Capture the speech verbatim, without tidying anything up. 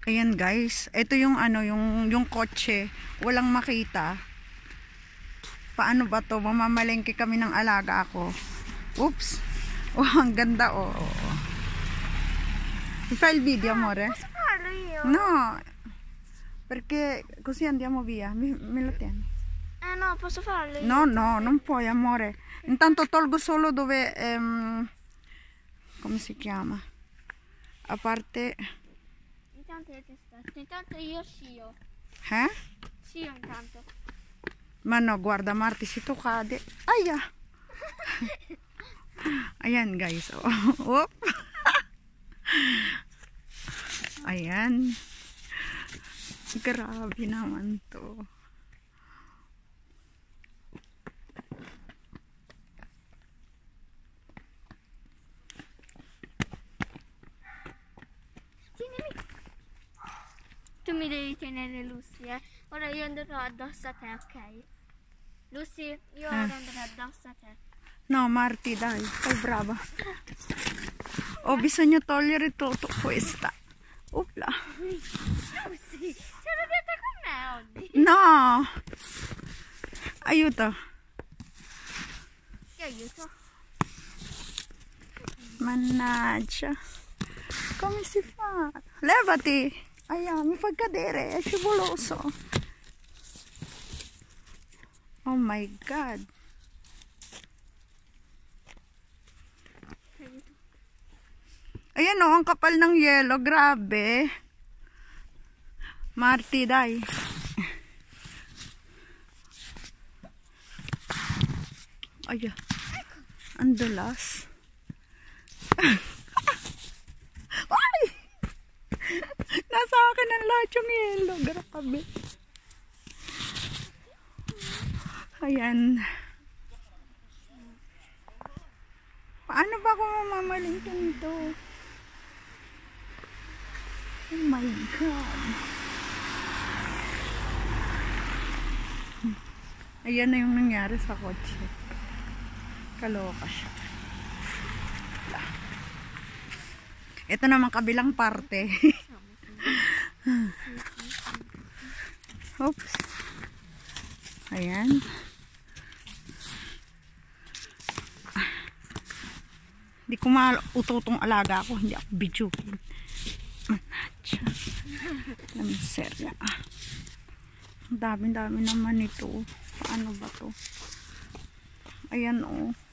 Ayan guys, ito yung ano, yung yung kotse, walang makita. Paano ba to? Mamamalengke kami ng alaga ako. Oops. Oh, ang ganda oh. File video, amore? Posso farlo io? No. Perché così andiamo via. Mi, me lo tieni? Eh no, posso farlo io? No, no, non puoi, amore. Intanto tolgo solo dove ehm, come si chiama? A parte Intanto io ti aspetto. Intanto io scio. eh? Scio intanto. Ma no, guarda Marti, si tu cade. Aya. Ayan guys. Oh. Oop. Ayan. Grabe naman to. Tienimi. Tu mi devi tenere Lucy, eh. Ora io andrò addosso a te, ok? Lucy, io Eh. ora andrò addosso a te. No, Marti, dai, fai brava. Ho bisogno di togliere tutto questa. Upla. Lucy, sei arrabbiata con me oggi? No. Aiuto. Ti aiuto. Mannaggia. Come si fa? Levati. Aia, mi fai cadere, è scivoloso. Oh my God. Ayan o, ang kapal ng yelo. Grabe. Marti, dai. Ay, ang dulas. Ay! Nasa akin ang lahat yung yelo. Grabe. Ayan. Paano ba ako mamamalingke nito? Oh my God. Ayan na yung nangyari sa kotse. Kaloka siya. Ito naman kabilang parte. Oops. Ayan. Hindi ko maututong alaga ako. Hindi ako bidyukin. Manatsa. Lamiserya. Ang dami-dami naman ito. Paano ba to? Ayan oh.